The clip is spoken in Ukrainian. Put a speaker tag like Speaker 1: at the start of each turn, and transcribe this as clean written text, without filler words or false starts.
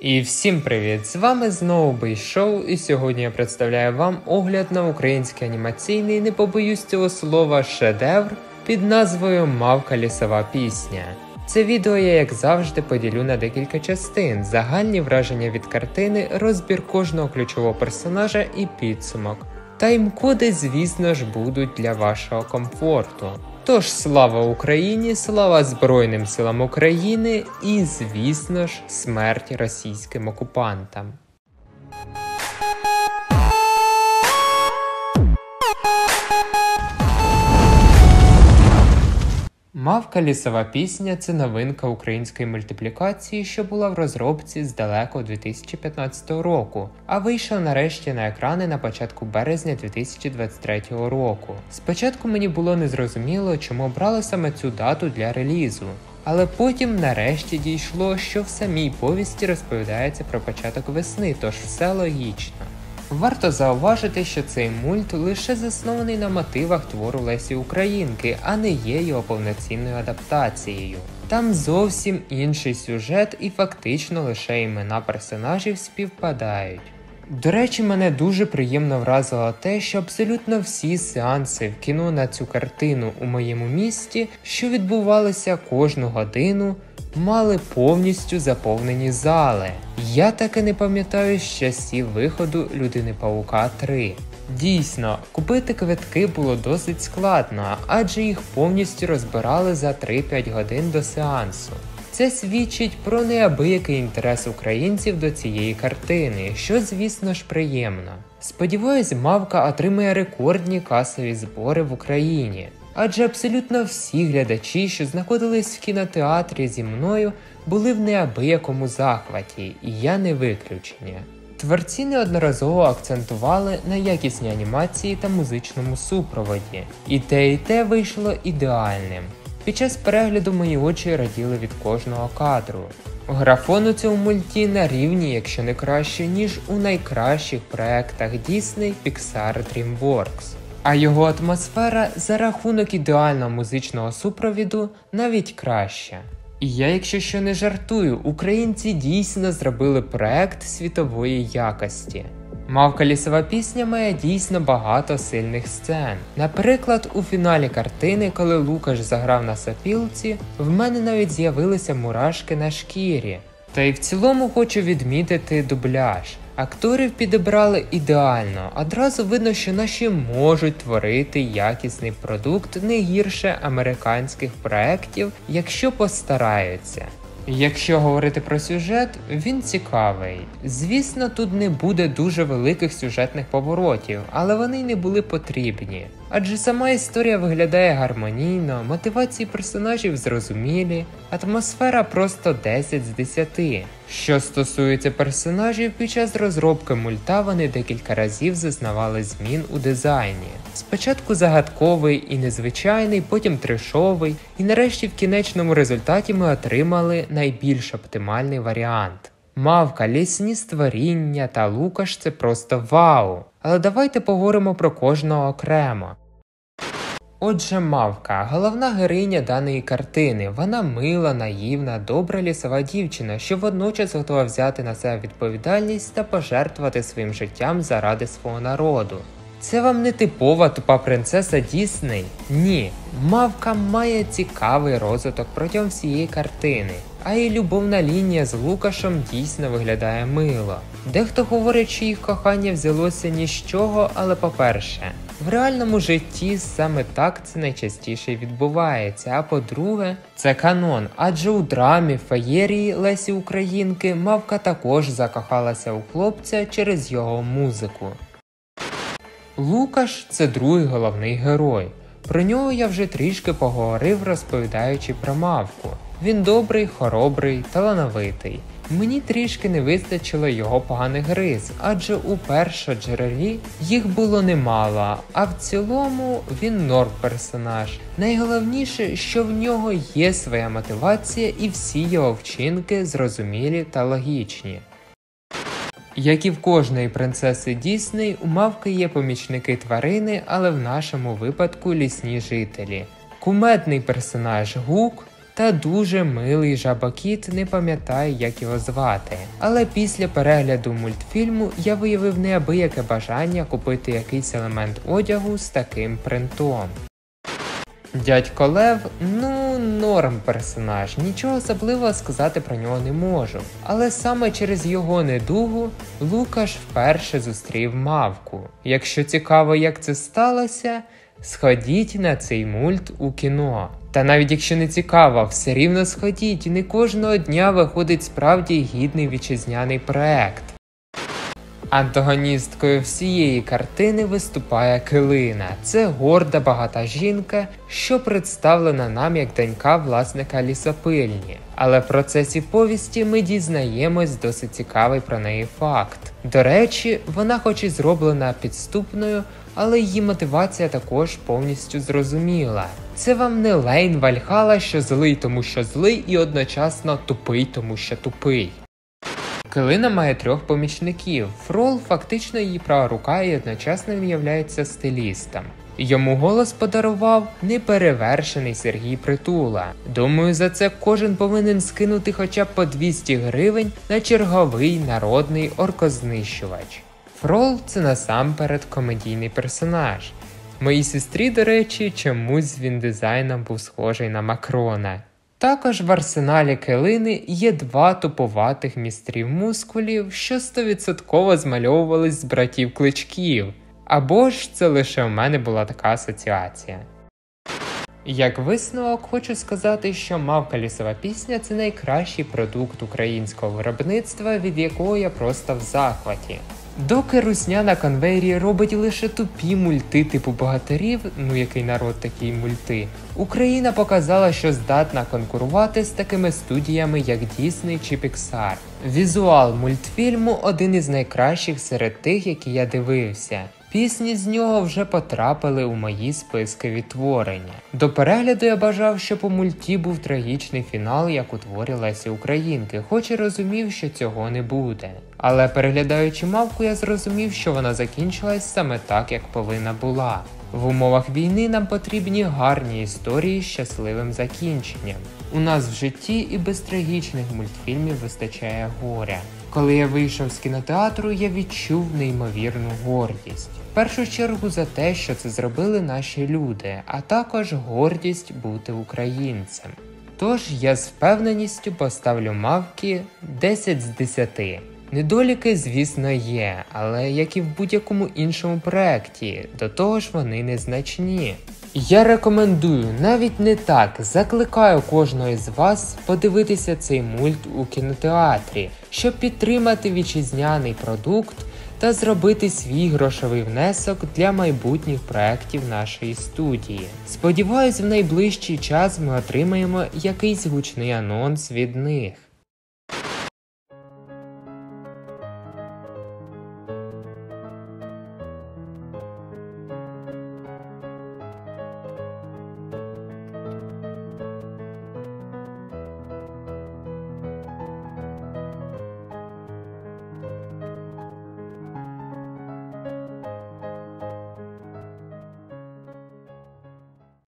Speaker 1: І всім привіт! З вами знову Бейшоу, і сьогодні я представляю вам огляд на український анімаційний, не побоюсь цього слова, шедевр під назвою «Мавка лісова пісня». Це відео я, як завжди, поділю на декілька частин, загальні враження від картини, розбір кожного ключового персонажа і підсумок. Тайм-коди, звісно ж, будуть для вашого комфорту. Тож, слава Україні, слава Збройним силам України і, звісно ж, смерть російським окупантам. «Мавка лісова пісня» – це новинка української мультиплікації, що була в розробці з далекого 2015 року, а вийшла нарешті на екрани на початку березня 2023 року. Спочатку мені було незрозуміло, чому обрали саме цю дату для релізу, але потім нарешті дійшло, що в самій повісті розповідається про початок весни, тож все логічно. Варто зауважити, що цей мульт лише заснований на мотивах твору Лесі Українки, а не є його повноцінною адаптацією. Там зовсім інший сюжет і фактично лише імена персонажів співпадають. До речі, мене дуже приємно вразило те, що абсолютно всі сеанси в кіно на цю картину у моєму місті, що відбувалися кожну годину, мали повністю заповнені зали. Я таки не пам'ятаю з часів виходу Людини-павука 3. Дійсно, купити квитки було досить складно, адже їх повністю розбирали за 3-5 годин до сеансу. Це свідчить про неабиякий інтерес українців до цієї картини, що, звісно ж, приємно. Сподіваюсь, «Мавка» отримає рекордні касові збори в Україні, адже абсолютно всі глядачі, що знаходились в кінотеатрі зі мною, були в неабиякому захваті, і я не виключення. Творці неодноразово акцентували на якісній анімації та музичному супроводі, і те вийшло ідеальним. Під час перегляду мої очі раділи від кожного кадру. Графон у цьому мульті на рівні, якщо не краще, ніж у найкращих проектах Disney, Pixar, DreamWorks. А його атмосфера за рахунок ідеального музичного супровіду навіть краща. І я, якщо що, не жартую, українці дійсно зробили проект світової якості. «Мавка лісова пісня» має дійсно багато сильних сцен. Наприклад, у фіналі картини, коли Лукаш заграв на сопілці, в мене навіть з'явилися мурашки на шкірі. Та й в цілому хочу відмітити дубляж. Акторів підібрали ідеально, одразу видно, що наші можуть творити якісний продукт не гірше американських проєктів, якщо постараються. Якщо говорити про сюжет, він цікавий. Звісно, тут не буде дуже великих сюжетних поворотів, але вони й не були потрібні. Адже сама історія виглядає гармонійно, мотивації персонажів зрозумілі, атмосфера просто 10 з 10. Що стосується персонажів, під час розробки мульта вони декілька разів зазнавали змін у дизайні. Спочатку загадковий і незвичайний, потім трешовий, і нарешті в кінечному результаті ми отримали найбільш оптимальний варіант. Мавка, лісні створіння та Лукаш – це просто вау! Але давайте поговоримо про кожного окремо. Отже, Мавка – головна героїня даної картини. Вона мила, наївна, добра лісова дівчина, що водночас готова взяти на себе відповідальність та пожертвувати своїм життям заради свого народу. Це вам не типова тупа принцеса Дісней? Ні. Мавка має цікавий розвиток протягом всієї картини, а її любовна лінія з Лукашем дійсно виглядає мило. Дехто говорить, що їх кохання взялося ні з чого, але по-перше, в реальному житті саме так це найчастіше відбувається, а по-друге, це канон, адже у драмі «Феєрії» Лесі Українки Мавка також закохалася у хлопця через його музику. Лукаш – це другий головний герой. Про нього я вже трішки поговорив, розповідаючи про Мавку. Він добрий, хоробрий, талановитий. Мені трішки не вистачило його поганих рис, адже у першоджерелі їх було немало, а в цілому він норм персонаж. Найголовніше, що в нього є своя мотивація і всі його вчинки зрозумілі та логічні. Як і в кожної принцеси Дісней, у Мавки є помічники тварини, але в нашому випадку лісні жителі. Кумедний персонаж Гук, та дуже милий жабокіт, не пам'ятаю, як його звати. Але після перегляду мультфільму я виявив неабияке бажання купити якийсь елемент одягу з таким принтом. Дядько Лев, норм персонаж, нічого особливого сказати про нього не можу. Але саме через його недугу Лукаш вперше зустрів мавку. Якщо цікаво, як це сталося, сходіть на цей мульт у кіно. Та навіть якщо не цікаво, все рівно сходіть, не кожного дня виходить справді гідний вітчизняний проект. Антагоністкою всієї картини виступає Килина. Це горда багата жінка, що представлена нам як донька власника лісопильні. Але в процесі повісті ми дізнаємось досить цікавий про неї факт. До речі, вона хоч і зроблена підступною, але її мотивація також повністю зрозуміла. Це вам не Лейн Вальхала, що злий тому що злий і одночасно тупий тому що тупий. Килина має 3 помічників. Фрол фактично її права рука і одночасно він являється стилістом. Йому голос подарував неперевершений Сергій Притула. Думаю, за це кожен повинен скинути хоча б по 200 гривень на черговий народний оркознищувач. Фрол – це насамперед комедійний персонаж. Моїй сестрі, до речі, чомусь він дизайном був схожий на Макрона. Також в арсеналі Килини є 2 туповатих містрів мускулів, що 100% змальовувались з братів Кличків. Або ж це лише в мене була така асоціація. Як висновок, хочу сказати, що «Мавка лісова пісня» – це найкращий продукт українського виробництва, від якого я просто в захваті. Доки русня на конвейері робить лише тупі мульти типу богатирів, який народ такі мульти, Україна показала, що здатна конкурувати з такими студіями, як Disney чи Pixar. Візуал мультфільму один із найкращих серед тих, які я дивився. Пісні з нього вже потрапили у мої списки відтворення. До перегляду я бажав, щоб у мульті був трагічний фінал, як у творі Лесі Українки, хоч і розумів, що цього не буде. Але переглядаючи «Мавку», я зрозумів, що вона закінчилась саме так, як повинна була. В умовах війни нам потрібні гарні історії з щасливим закінченням. У нас в житті і без трагічних мультфільмів вистачає горя. Коли я вийшов з кінотеатру, я відчув неймовірну гордість. В першу чергу за те, що це зробили наші люди, а також гордість бути українцем. Тож я з впевненістю поставлю «Мавки» 10 з 10. Недоліки, звісно, є, але як і в будь-якому іншому проєкті, до того ж вони незначні. Я рекомендую, навіть не так, закликаю кожного із вас подивитися цей мульт у кінотеатрі, щоб підтримати вітчизняний продукт та зробити свій грошовий внесок для майбутніх проєктів нашої студії. Сподіваюсь, в найближчий час ми отримаємо якийсь гучний анонс від них.